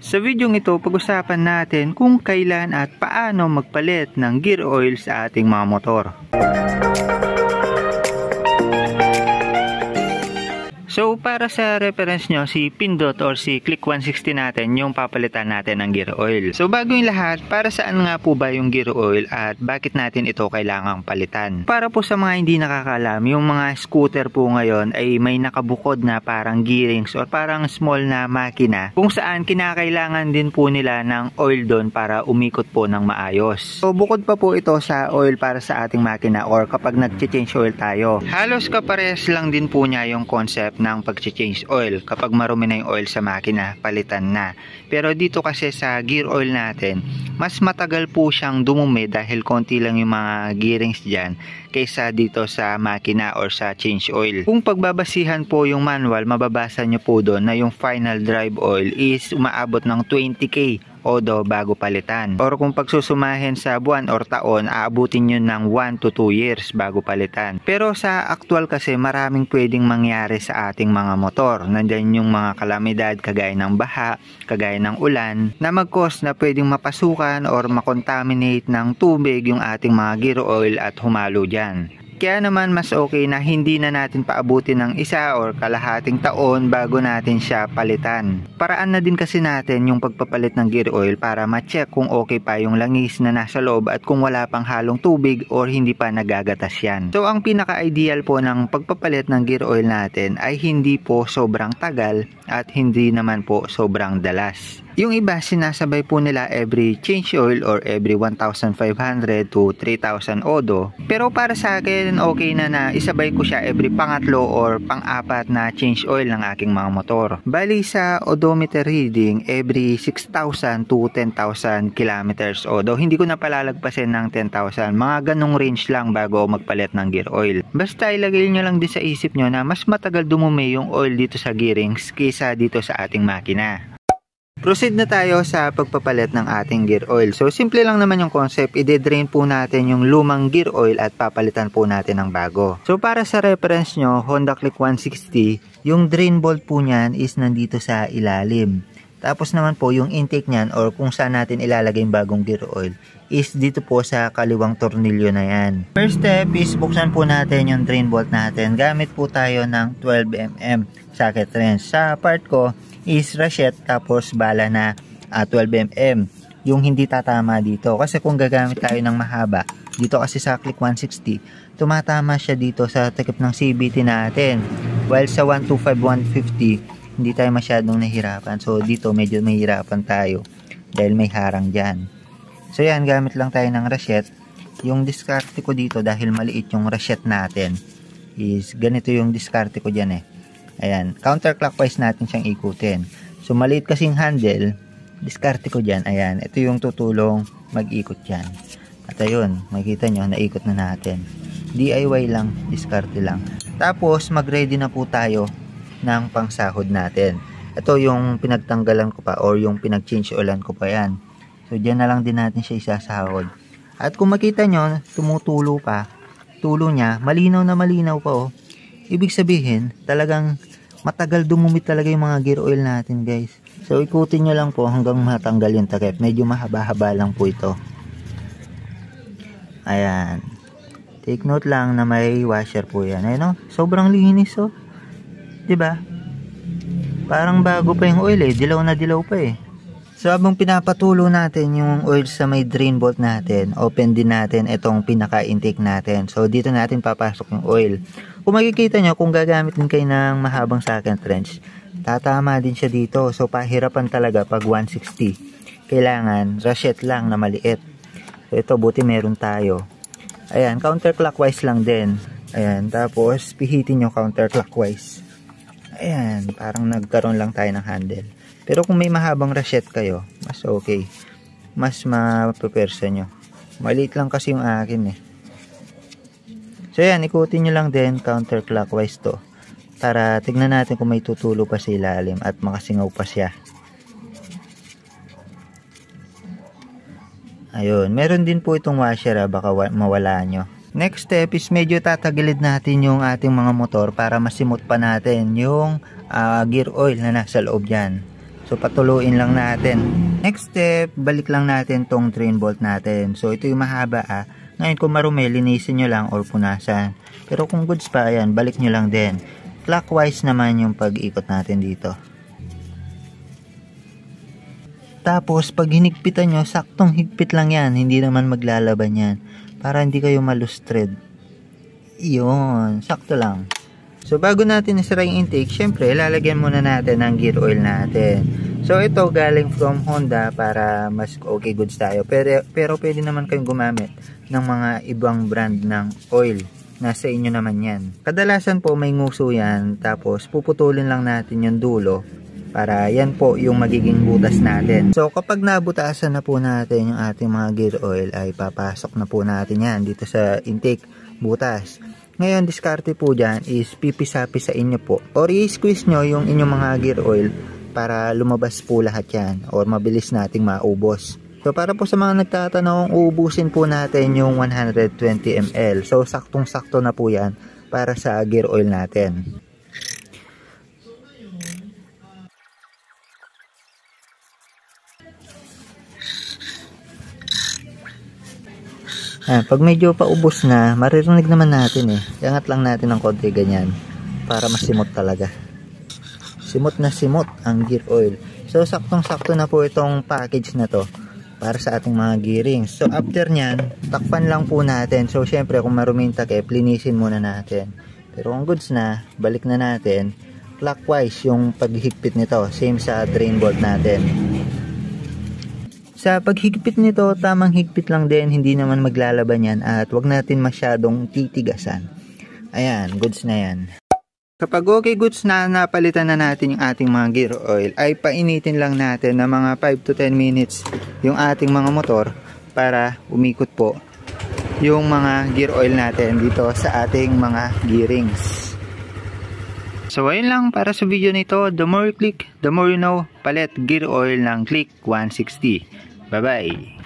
Sa video ito, pag-usapan natin kung kailan at paano magpalit ng gear oil sa ating mga motor. So para sa reference nyo, si Pindot or si Click 160 natin yung papalitan natin ng gear oil. So bago yung lahat, para saan nga po ba yung gear oil at bakit natin ito kailangang palitan? Para po sa mga hindi nakakalam, yung mga scooter po ngayon ay may nakabukod na parang gearings or parang small na makina kung saan kinakailangan din po nila ng oil doon para umikot po ng maayos. So bukod pa po ito sa oil para sa ating makina or kapag nag-change oil tayo, halos kapares lang din po niya yung concept ng pag-change oil. Kapag marumi na yung oil sa makina, palitan na. Pero dito kasi sa gear oil natin, mas matagal po siyang dumumi dahil konti lang yung mga gearings dyan kaysa dito sa makina or sa change oil. Kung pagbabasihan po yung manual, mababasa nyo po doon na yung final drive oil is umaabot ng 20k odo bago palitan. Or kung pagsusumahin sa buwan or taon, aabutin nyo ng 1 to 2 years bago palitan. Pero sa actual kasi maraming pwedeng mangyari sa ating mga motor. Nandyan yung mga kalamidad kagaya ng baha, kagaya ng ulan, na mag-cause na pwedeng mapasukan or makontaminate ng tubig yung ating mga gear oil at humalo dyan. Kaya naman mas okay na hindi na natin paabutin ng isa or kalahating taon bago natin siya palitan. Paraan na din kasi natin yung pagpapalit ng gear oil para ma-check kung okay pa yung langis na nasa loob at kung wala pang halong tubig or hindi pa nagagatas yan. So ang pinaka-ideal po ng pagpapalit ng gear oil natin ay hindi po sobrang tagal at hindi naman po sobrang dalas. Yung iba sinasabay po nila every change oil or every 1,500 to 3,000 odo. Pero para sa akin okay na isabay ko siya every pangatlo or pang-apat na change oil ng aking mga motor. Bali sa odometer reading every 6,000 to 10,000 kilometers odo. Hindi ko na palalagpasin ng 10,000. Mga ganong range lang bago magpalit ng gear oil. Basta ilagay nyo lang din sa isip nyo na mas matagal dumumi yung oil dito sa gearings kaysa dito sa ating makina. Proceed na tayo sa pagpapalit ng ating gear oil. So simple lang naman yung concept, ide-drain po natin yung lumang gear oil at papalitan po natin ng bago. So para sa reference nyo, Honda Click 160, yung drain bolt po niyan is nandito sa ilalim. Tapos naman po yung intake niyan or kung saan natin ilalagay yung bagong gear oil is dito po sa kaliwang tornilyo na yan. First step is buksan po natin yung drain bolt natin. Gamit po tayo ng 12mm socket wrench. Sa part ko is rachet tapos bala na 12mm yung hindi tatama dito kasi kung gagamit tayo ng mahaba dito kasi sa Click 160 tumatama siya dito sa takip ng CVT natin, while sa 125 150 hindi tayo masyadong nahirapan. So dito medyo mahirapan tayo dahil may harang dyan. So yan, gamit lang tayo ng rachet. Yung diskarte ko dito dahil maliit yung rachet natin is ganito yung diskarte ko dyan Ayan, counterclockwise natin siyang ikutin. So, maliit kasing handle, diskarte ko dyan. Ayan, ito yung tutulong mag-ikot dyan. At ayun, makikita nyo, naikot na natin. DIY lang, diskarte lang. Tapos, mag-ready na po tayo ng pangsahod natin. Ito yung pinagtanggalan ko pa or yung pinag-change oilan ko pa yan. So, dyan na lang din natin siya isasahod. At kung makita nyo, tumutulo pa. Tulo niya, malinaw na malinaw pa Ibig sabihin, talagang matagal dumumi talaga yung mga gear oil natin, guys. So, ikutin nyo lang po hanggang matanggal yung takip. Medyo mahaba-haba lang po ito. Ayan. Take note lang na may washer po yan. Ayan sobrang linis diba? Parang bago pa yung oil dilaw na dilaw pa So, habang pinapatulo natin yung oil sa may drain bolt natin, open din natin itong pinaka-intake natin. So, dito natin papasok yung oil. Kung makikita nyo, kung gagamit din kayo ng mahabang socket wrench, tatama din siya dito. So, pahirapan talaga pag 160. Kailangan, rachet lang na maliit. So, ito, buti meron tayo. Ayan, counterclockwise lang din. Ayan, tapos, pihitin nyo counterclockwise. Ayan, parang nagkaroon lang tayo ng handle. Pero kung may mahabang rachet kayo, mas okay. Mas mapapersa nyo. Maliit lang kasi yung akin So yan, ikutin nyo lang din counterclockwise to. Para tignan natin kung may tutulo pa sa ilalim at makasingaw pa siya. Ayun, meron din po itong washer baka mawala nyo. Next step is medyo tatagilid natin yung ating mga motor para masimot pa natin yung gear oil na nasa loob dyan. So patuluin lang natin. Next step, balik lang natin tong drain bolt natin. So ito yung mahaba Ngayon kung marumi, linisin nyo lang or punasan. Pero kung goods pa, ayan, balik nyo lang din. Clockwise naman yung pag-ikot natin dito. Tapos pag hinigpitan nyo, saktong higpit lang yan. Hindi naman maglalaban yan. Para hindi kayo malustred. Iyon, sakto lang. So bago natin isara yung intake, syempre lalagyan muna natin ang gear oil natin. So ito galing from Honda para mas okay goods tayo. Pero pwede naman kayong gumamit ng mga ibang brand ng oil. Nasa inyo naman yan. Kadalasan po may nguso yan. Tapos puputulin lang natin yung dulo. Para yan po yung magiging butas natin. So kapag nabutasan na po natin yung ating mga gear oil, ay papasok na po natin yan dito sa intake butas. Ngayon, diskarte po dyan is pipisa-pisa inyo po. Or i-squeeze nyo yung inyong mga gear oil para lumabas po lahat yan. Or mabilis nating maubos. So para po sa mga nagtatanong, uubusin po natin yung 120 ml. So saktong-sakto na po yan para sa gear oil natin. Pag medyo paubos na, maririnig naman natin Iangat lang natin ng konti ganyan para masimot talaga. Simot na simot ang gear oil. So saktong-sakto na po itong package na to para sa ating mga gearings. So after nyan, takpan lang po natin. So syempre kung maruming takip, linisin muna natin. Pero kung goods na, balik na natin. Clockwise yung paghigpit nito. Same sa drain bolt natin. Sa paghigpit nito, tamang higpit lang din, hindi naman maglalaban yan at wag natin masyadong titigasan. Ayan, goods na yan. Kapag okay goods na, napalitan na natin yung ating mga gear oil, ay painitin lang natin na mga 5 to 10 minutes yung ating mga motor para umikot po yung mga gear oil natin dito sa ating mga gearings. So ayun lang para sa video nito. The more you click, the more you know. Palit gear oil ng Click 160. Bye-bye!